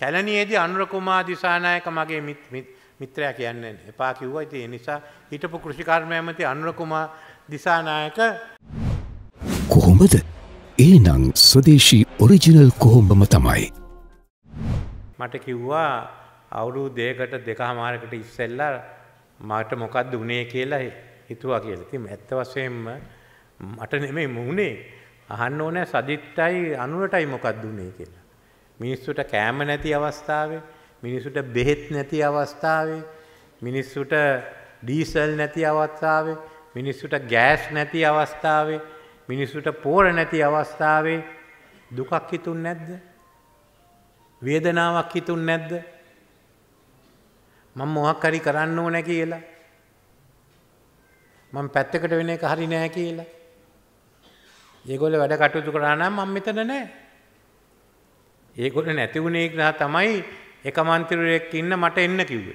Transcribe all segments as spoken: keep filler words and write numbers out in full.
කැලණියේදී අනුර කුමාර දිසානායක මගේ මිත්‍රයා කියන්නේ එපා කිව්වා. ඉතින් ඒ නිසා හිටපු කෘෂිකර්ම ඇමති අනුර කුමාර දිසානායක කොහොමද? ඒනම් ස්වදේශී ඔරිජිනල් කොහොඹම තමයි. මට කිව්වා අවුරුදු දෙකකට දෙකමාරකට ඉස්සෙල්ලා මට මොකද්ද උනේ කියලා හිතුවා කියලා. ඉතින් ඇත්ත වශයෙන්ම මට නෙමෙයි මුනේ අහන්න ඕනේ සදිත්තයි අනුරටයි මොකද්ද උනේ කියලා. මිනිස්සුට කෑම නැති අවස්ථාවේ, මිනිස්සුට බෙහෙත් නැති අවස්ථාවේ, මිනිස්සුට ඩීසල් නැති අවස්ථාවේ, මිනිස්සුට ගෑස් නැති අවස්ථාවේ, මිනිස්සුට පෝර නැති අවස්ථාවේ දුකක් හිතුන්නේ නැද්ද? වේදනාවක් හිතුන්නේ නැද්ද? මම මොකක් හරි කරන්න ඕනේ කියලා. මම පැත්තකට වෙන එක හරි නෑ කියලා. ඒගොල්ලෝ වැඩ කටයුතු කරා නම් මම මෙතන නෑ. ඒගොල්ලෝ නැති වුණේ නිසා තමයි එක මන්ත්‍රීවරයෙක් ඉන්න මට එන්න කිව්වේ.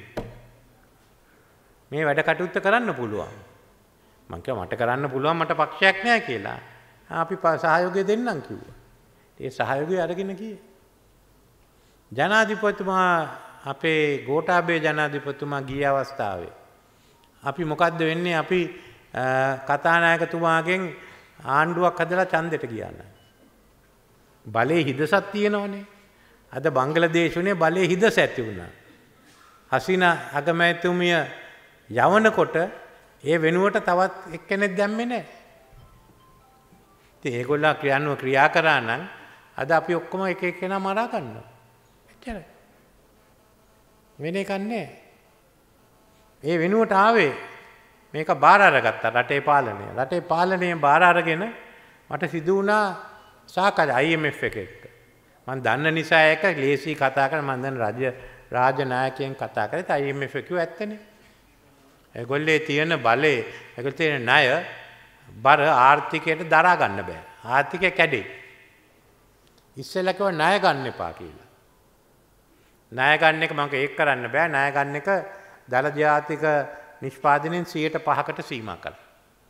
මේ වැඩ කටයුත්ත කරන්න පුළුවන්. මං කිව්වා මට කරන්න පුළුවන් මට පක්ෂයක් නෑ කියලා. අපි සහයෝගය දෙන්නම් කිව්වා. ඒ සහයෝගය අරගෙන ගියේ. ජනාධිපතිතුමා අපේ ගෝඨාභය ජනාධිපතිතුමා ගිය අවස්ථාවේ අපි මොකද්ද වෙන්නේ? අපි කතානායකතුමාගෙන් ආණ්ඩුවක් හදලා ඡන්දෙට ගියා නේද? බලේ හිදසක් තියෙනවනේ. අද බංග්ලාදේශුනේ බලේ හිදස ඇති වුණා. හසිනා අගමැතිතුමිය යවනකොට ඒ වෙනුවට තවත් එක්කෙනෙක් දැම්මේ නැහැ. ඉතින් ඒගොල්ලෝ ක්‍රියානුව ක්‍රියා කරා නම් අද අපි ඔක්කොම එක එක්කෙනා මරා ගන්නවා. එච්චරයි. වෙන එකක් නැහැ. ඒ වෙනුවට ආවේ මේක බාර අරගත්තා රටේ පාලනය. රටේ පාලනය බාර අරගෙන මට සිදු වුණා සාකච්ඡා I M F එක එක්ක. මම දන්න නිසා ඒක ලේසි කතා කරන මම දැන් රාජ්‍ය රාජ්‍ය නායකයන් කතා කරේත් I M F කිව්ව ඇත්තනේ. ඒගොල්ලේ තියෙන බලේ ඒගොල්ලේ තියෙන ණය බර ආර්ථිකයට දරා ගන්න බෑ. ආර්ථිකය කැඩේ. ඉස්සෙල්ලා කිව්වා ණය ගන්න එපා කියලා. ණය ගන්න එක මම ඒක කරන්න බෑ. ණය ගන්න එක දල ජාතික නිෂ්පාදනයෙන් සියයට පහකට සීමා කළා.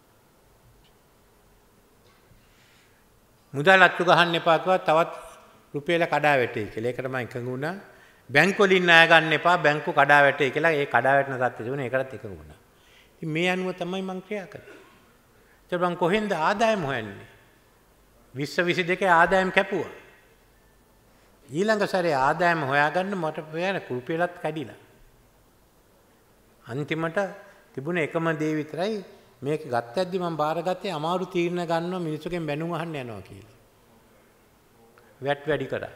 මුදල් අත්තු ගහන්න එපා කිව්වා තවත් රුපියල කඩා වැටේ කියලා. ඒකට මම එකඟ වුණා. බැංකු වලින් ණය ගන්න එපා බැංකු කඩා වැටේ කියලා. ඒ කඩා වැටෙන තත්ත්වය තිබුණා. ඒකටත් එකඟ වුණා. ඉතින් මේ අනුව තමයි මම ක්‍රියා කරේ. ඒත් මම කොහෙන්ද ආදායම හොයන්නේ? විස්ස විසි දෙකේ ආදායම කැපුවා. ඊළඟ සැරේ ආදායම හොයාගන්න මට පේන රුපියලත් කැඩිලා. අන්තිමට තිබුණ එකම දේ විතරයි මේක ගත්තැද්දි මම බාරගත්තේ අමාරු තීරණ ගන්නවා මිනිස්සුගෙන් බැනුම් අහන්න යනවා කියලා. වැට් වැඩි කරා.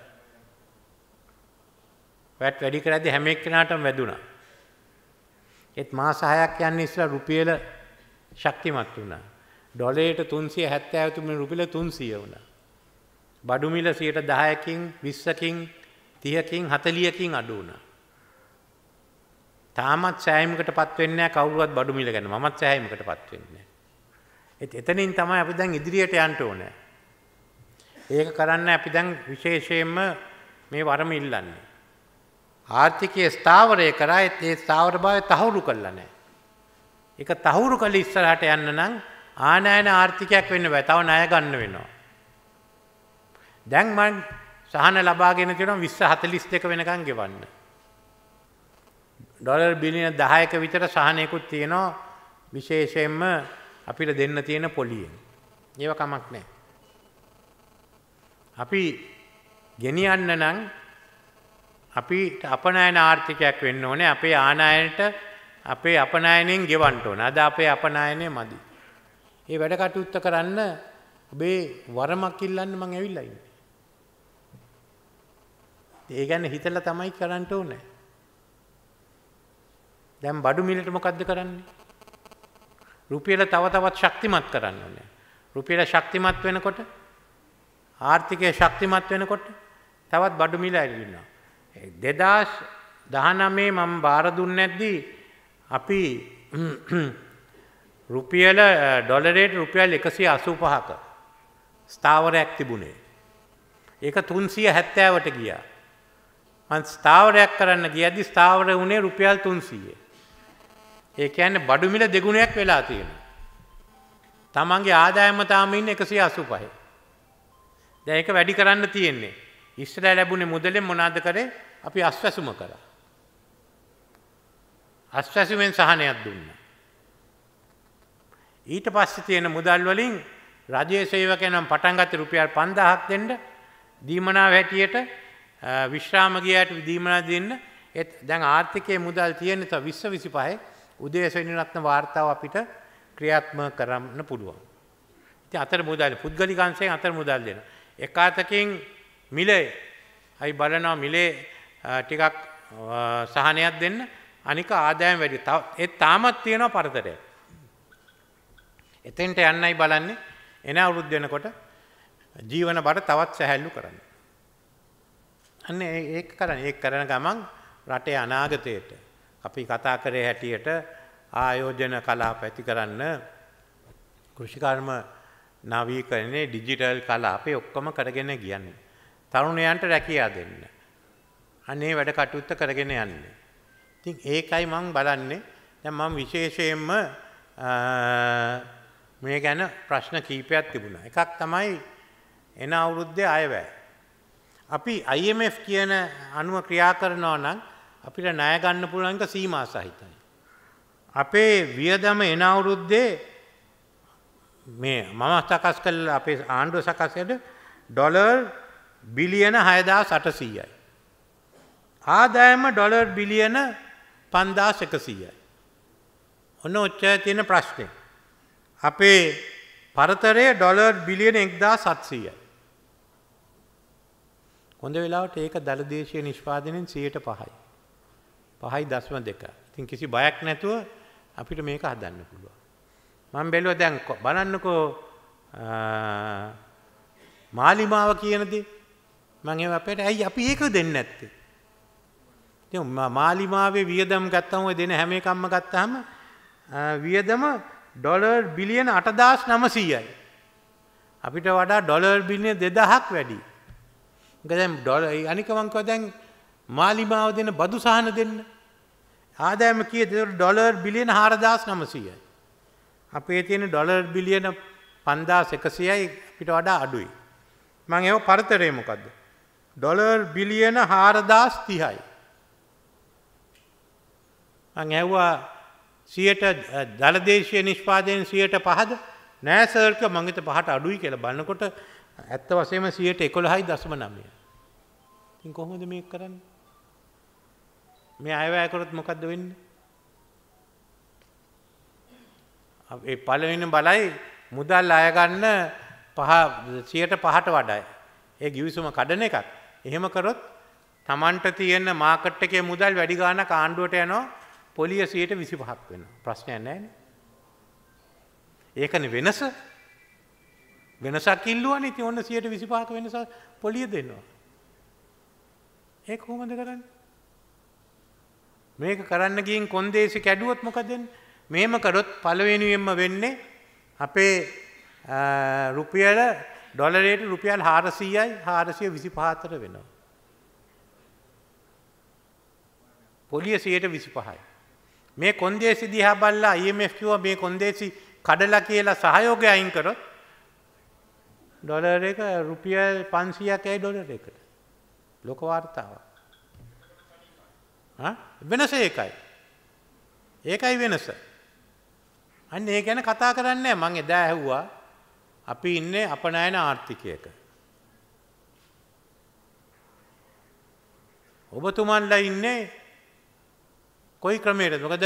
වැට් වැඩි කරද්දී හැම එක්කෙනාටම වැදුනා. ඒත් මාස හයක් යන්නේ ඉස්සලා රුපියල ශක්තිමත් වුණා. ඩොලරයට තුන්සිය හැත්තෑව තිබුණ රුපියල තුන්සිය වුණා. බඩු මිල සියයට දහයකින් විස්සකින් තිහකින් හතලිහකින් අඩු වුණා. තාමත් සෑහීමකටපත් වෙන්නේ නැහැ කවුරුවත් බඩු මිල ගැන. මමත් සෑහීමකටපත් වෙන්නේ නැහැ. ඒත් එතනින් තමයි අපි දැන් ඉදිරියට යන්න ඕනේ. ඒක කරන්න අපි දැන් විශේෂයෙන්ම මේ වරම ඉල්ලන්නේ. ආර්ථිකයේ ස්ථාවරය කරා ඒ ස්ථාවරභාවය තහවුරු කළා නැහැ. ඒක තහවුරු කළ ඉස්සරහට යන්න නම් ආනයන ආර්ථිකයක් වෙන්න බෑ. තව ණය ගන්න වෙනවා. දැන් මම සහන ලබාගෙන තියෙනවා විස්ස හතළිස් දෙක වෙනකන් ගෙවන්න. ඩොලර් බිලියන දහයක විතර සහනයකුත් තියෙනවා විශේෂයෙන්ම අපිට දෙන්න තියෙන පොලියෙන්. ඒව කමක් නැහැ. අපි ගෙනියන්න නම් අපිට අපනයන ආර්ථිකයක් වෙන්න ඕනේ. අපේ ආනයනට අපේ අපනයනෙන් ගෙවන්න ඕනේ. අද අපේ අපනයනය මදි. ඒ වැඩ කටයුත්ත කරන්න ඔබේ වරමක් ඉල්ලන්න මං ඇවිල්ලා ඉන්නේ. ඒ ගැන හිතලා තමයි කරන්න ඕනේ. දැන් බඩු මිලට මොකද්ද කරන්නේ? රුපියල තව තවත් ශක්තිමත් කරන්න ඕනේ. රුපියල ශක්තිමත් වෙනකොට ආර්ථිකය ශක්තිමත් වෙනකොට තවත් බඩු මිල ඇවිල්ලා. දෙදාස් දහනවයේ මම බාර දුන්නේ නැද්දි අපි රුපියල ඩොලරයට රුපියල් එකසිය අසූ පහක ස්ථාවරයක් තිබුණේ. ඒක තුන්සිය හැත්තෑවට ගියා. මම ස්ථාවරයක් කරන්න ගියදී ස්ථාවර වුණේ රුපියල් තුන්සිය. ඒ කියන්නේ බඩු මිල දෙගුණයක් වෙලා තියෙනවා. තමන්ගේ ආදායම තාම ඉන්නේ එකසිය අසූ පහේ. දැන් ඒක වැඩි කරන්න තියෙන්නේ. ඉස්සරහ ලැබුණේ මුදලෙන් මොනවාද කරේ? අපි අස්වැසුම කරා. අස්වැසුමෙන් සහනයක් දුන්නා. ඊට පස්සේ තියෙන මුදල් වලින් රජයේ සේවකයන්න් පටන් ගත්ත රුපියල් පන්දාහක් දෙන්න දීමනාව හැටියට විශ්‍රාම ගියාට දීමනාව දෙන්න. ඒත් දැන් ආර්ථිකයේ මුදල් තියෙන ත විස්ස විසිපහේ උදේසෙනිරත්න වාර්තාව අපිට ක්‍රියාත්මක කරන්න පුළුවන්. ඉතින් අතර මුදල් පුද්ගලික අංශයෙන් අතර මුදල් දෙන. එක අතකින් මිලේ අයි බලනවා මිලේ ටිකක් සහනයක් දෙන්න. අනික ආදායම් වැඩි. ඒ තාමත් තියෙනවා පරතරයක්. එතෙන්ට යන්නයි බලන්නේ. එන අවුරුද්ද වෙනකොට ජීවන බර තවත් සැහැල්ලු කරන්න. අන්න ඒක කරන්නේ. ඒක කරන ගමන් රටේ අනාගතයට අපි කතා කරේ හැටියට ආයෝජන කලාප ඇති කරන්න කෘෂිකර්ම නවීකරණයේ ඩිජිටල් කලාපේ ඔක්කොම කරගෙන ගියන්නේ. තරුණයන්ට රැකියාව දෙන්න. අනේ වැඩ කටයුත්ත කරගෙන යන්නේ. ඉතින් ඒකයි මම බලන්නේ. දැන් මම විශේෂයෙන්ම මේ ගැන ප්‍රශ්න කීපයක් තිබුණා. එකක් තමයි එන අවුරුද්දේ අයවැය. අපි I M F කියන අනුව ක්‍රියා කරනවා නම් අපිට ණය ගන්න පුළුවන් එක සීමා සහිතයි. අපේ වියදම එන අවුරුද්දේ මේ මම සකස් කළ අපේ ආණ්ඩුව සකස් කළ ඩොලර් බිලියන හයදාස් අටසීයයි. ආදායම ඩොලර් බිලියන පන්දාස් එකසීයයි. ඔන්න ඔච්චර තියෙන ප්‍රශ්නේ. අපේ පරතරය ඩොලර් බිලියන එක්දාස් හත්සීයයි. හොඳ වෙලාවට ඒක දළදේශීය නිෂ්පාදනයෙන් සියයට පහයි. පහයි දශම දෙක. ඉතින් කිසි බයක් නැතුව අපිට මේක හදන්න පුළුවන්. මම බැලුවා දැන් බලන්නකෝ මාලිමාව කියන දේ. මම ඒව අපේට ඇයි අපි ඒක දෙන්නේ නැත්තේ? ඉතින් මාලිමාවේ වියදම් ගත්තම ඔය දෙන හැම එකක්ම ගත්තාම වියදම ඩොලර් බිලියන අටදාස් නවසීයයි. අපිට වඩා ඩොලර් බිලියන දෙදහක් වැඩි. දැන් ඩොලර් අනික මං කිව්වා දැන් මාලිමාව දෙන බදු සහන දෙන්න. ආදායම කීයද? ඩොලර් බිලියන හාරදාස් නවසීයයි. අපේ තියෙන ඩොලර් බිලියන පන්දාස් එකසීයයි අපිට වඩා අඩුයි. මං ඒව පරතරය මොකද්ද? ඩොලර් බිලියන හාරදාස් තිහයි. මං ඇහුවා සියයට දළදේශීය නිෂ්පාදනයෙන් සියයට පහද? නෑ සර් කිව්වා මං හිත පහට අඩුයි කියලා. බලනකොට ඇත්ත වශයෙන්ම සියයට එකොළහයි දශම නවය. ඉතින් කොහොමද මේක කරන්නේ? මේ අයවැය කරොත් මොකද්ද වෙන්නේ? ඒ පළවෙනි බලයි මුදල් අය ගන්න පහ සියයට පහට වඩායි. ඒ ගිවිසුම කඩන එකක්. එහෙම කරොත් Tamanට තියෙන මාකට් එකේ මුදල් වැඩි ගාණක් ආණ්ඩුවට යනවා. පොලිය සියයට විසිපහක් වෙනවා. ප්‍රශ්නයක් නැහැ නේ. ඒකනේ වෙනස. වෙනසක් ඉල්ලුවානේ. ඉතින් ඔන්න සියයට විසිපහක වෙනස පොලිය දෙනවා. ඒක කොහොමද කරන්නේ? මේක කරන්න ගින් කොන්දේසි කැඩුවොත් මොකද වෙන්නේ? මෙහෙම කරොත් පළවෙනියෙන්ම වෙන්නේ අපේ රුපියල ඩොලරයට රුපියල් හාරසීයයි හාරසිය විසිපහ අතර වෙනවා. පොලිය සියයට විසිපහයි. මේ කොන්දේසි දිහා බලලා I M F කිව්වා මේ කොන්දේසි කඩලා කියලා සහයෝගය අයින් කරොත් ඩොලර් එක රුපියල් පන්සීයක් ඇයි ඩොලර් එකට. ලෝක වාර්තාවක්. හා වෙනස ඒකයි. ඒකයි වෙනස. අන්න ඒ ගැන කතා කරන්නේ නැහැ. මං එදා ඇහුවා අපි ඉන්නේ අපනයන ආර්ථිකයක. ඔබතුමන්ලා ඉන්නේ කොයි ක්‍රමයකටද? මොකද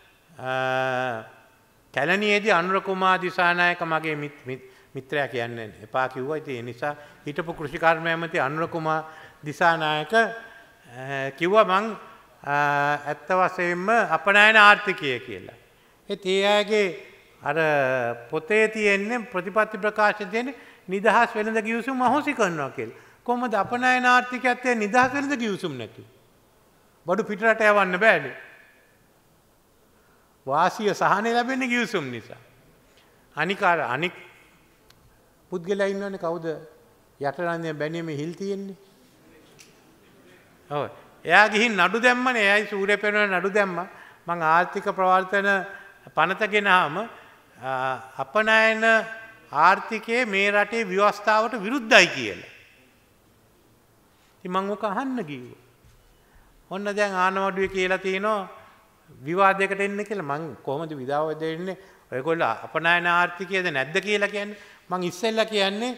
කැලණියේදී අනුර කුමාර දිසානායක මගේ මිත්‍රයා කියන්නේ එපා කිව්වා. ඉතින් ඒ නිසා හිටපු කෘෂිකර්ම ඇමති අනුර කුමාර දිසානායක කිව්වා මං ඇත්ත වශයෙන්ම අපනයන ආර්ථිකය කියලා. ඒත් ඒ අයගේ අර පොතේ තියෙන්නේ ප්‍රතිපත්ති ප්‍රකාශ තියෙන්නේ නිදහස් වෙළඳ ගිවිසුම අහෝසි කරනවා කියලා. කොහොමද අපනයන ආර්ථිකයත් ඒ නිදහස් වෙළඳ ගිවිසුම් නැති? බඩු පිටරට යවන්න බෑනේ. වාසිය සහනේ ලැබෙන්නේ ගිවිසුම් නිසා. අනික අනික් පුද්ගලයා ඉන්නවනේ කවුද යටරන්දේ බැනීමේ හිල් තියෙන්නේ. ඔව්. එයා ගිහින් නඩු දැම්මනේ. එයයි සූර්ය පෙරණ නඩු දැම්මා. මං ආර්ථික ප්‍රවර්තන පනත ගෙනාම අපනයන ආර්ථිකයේ මේ රටේ ව්‍යවස්ථාවට විරුද්ධයි කියලා. ඉතින් මං ඔක අහන්න ගිහුවා. ඔන්න දැන් ආනවඩුවේ කියලා තියෙනවා විවාදයකට එන්න කියලා. මං කොහොමද විවාද දෙන්නේ? ඔයගොල්ලෝ අපනායන ආර්ථිකයද නැද්ද කියලා කියන්නේ. මං ඉස්සෙල්ලා කියන්නේ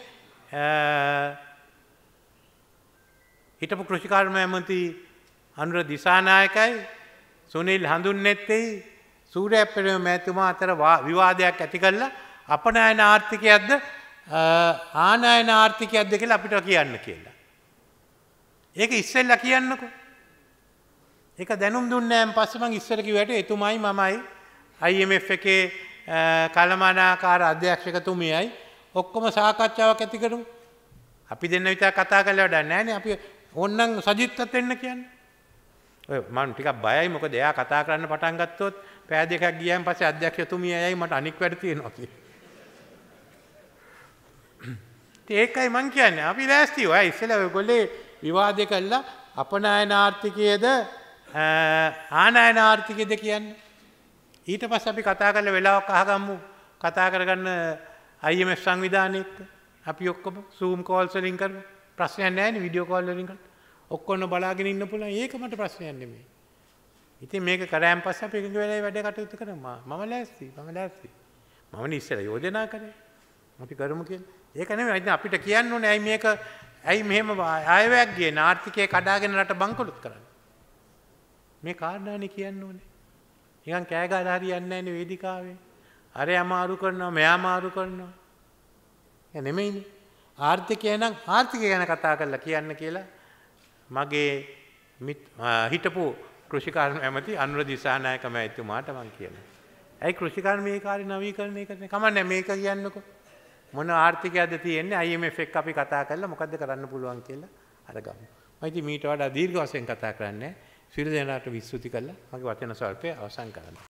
හිටපු කෘෂිකාර්ම ඇමති අනුර දිසානායකයි සුනිල් හඳුන්නැත්තේ සූර්යප්‍රේම මැතිතුමා අතර විවාදයක් ඇති කළා අපනායන ආර්ථිකයක්ද ආනායන ආර්ථිකයක්ද කියලා අපිට කියන්න කියලා. ඒක ඉස්සෙල්ලා කියන්නකෝ. ඒක දැනුම් දුන්නාන් පස්සේ මං ඉස්සර කිව්වට එතුමයි මමයි I M F එකේ කළමනාකාර අධ්‍යක්ෂකතුමියයි ඔක්කොම සාකච්ඡාවක් ඇති කරමු. අපි දෙන්න විතර කතා කරලා වැඩක් නැහැ නේ. අපි ඕන්නම් සජිත්වත් වෙන්න කියන්නේ. ඔය මම ටිකක් බයයි මොකද එයා කතා කරන්න පටන් ගත්තොත් පෑ දෙකක් ගියාන් පස්සේ අධ්‍යක්ෂතුමියයි මට අනික් වැඩ තියෙනවා කියලා. ඒකයි මං කියන්නේ අපි ලෑස්ති ඔය ඉස්සෙල්ලා ඔයගොල්ලේ විවාදේ කළා අපනායන ආර්ථිකයේද ආනායන ආර්ථිකයේද කියන්නේ. ඊට පස්සේ අපි කතා කරලා වෙලාවක් අහගමු කතා කරගන්න I M F සංවිධානයේ එක්ක අපි ඔක්කොම Zoom calls වලින් කරමු. ප්‍රශ්නයක් නැහැ නේ වීඩියෝ කෝල් වලින් කරලා. ඔක්කොම බලාගෙන ඉන්න පුළුවන්. ඒක මට ප්‍රශ්නයක් නෙමෙයි. ඉතින් මේක කරාන් පස්සේ අපි එකඟ වෙලා වැඩ කටයුතු කරමු. මම ලෑස්ති. මම ලෑස්ති. මම නේ ඉස්සෙල්ලා යෝජනා කරේ. අපි කරමු කියලා. ඒක නෙමෙයි. ඉතින් අපිට කියන්න ඕනේ ඇයි මේක ඇයි මෙහෙම ආයවැයක් ගියේ ආර්ථිකය කඩාගෙන රට බංකොලොත් කරන්නේ. මේ කාරණානේ කියන්න ඕනේ. නිකන් කෑ ගහලා හරියන්නේ නැහැ නේ වේදිකාවේ. අරේ අමාරු කරනවා මෙයා අමාරු කරනවා. ඒ නෙමෙයිනේ. ආර්ථිකය නම් ආර්ථිකය ගැන කතා කරලා කියන්න කියලා මගේ හිටපු කෘෂිකාර්ම ඇමති අනුර දිසානායක මැතිතුමාට මම කියනවා. ඇයි කෘෂිකාර්මයේ කාර්ය නවීකරණය කරන්නේ? කමන්නේ මේක කියන්නකෝ. මොන ආර්ථිකයක්ද තියෙන්නේ? I M F එක අපි කතා කරලා මොකද්ද කරන්න පුළුවන් කියලා අරගමු. මම ඉතින් මීට වඩා දීර්ඝ වශයෙන් කතා කරන්නේ. සියලු දෙනාට විස්තුති කළා. මගේ වචන ස්වල්පය අවසන් කරනවා.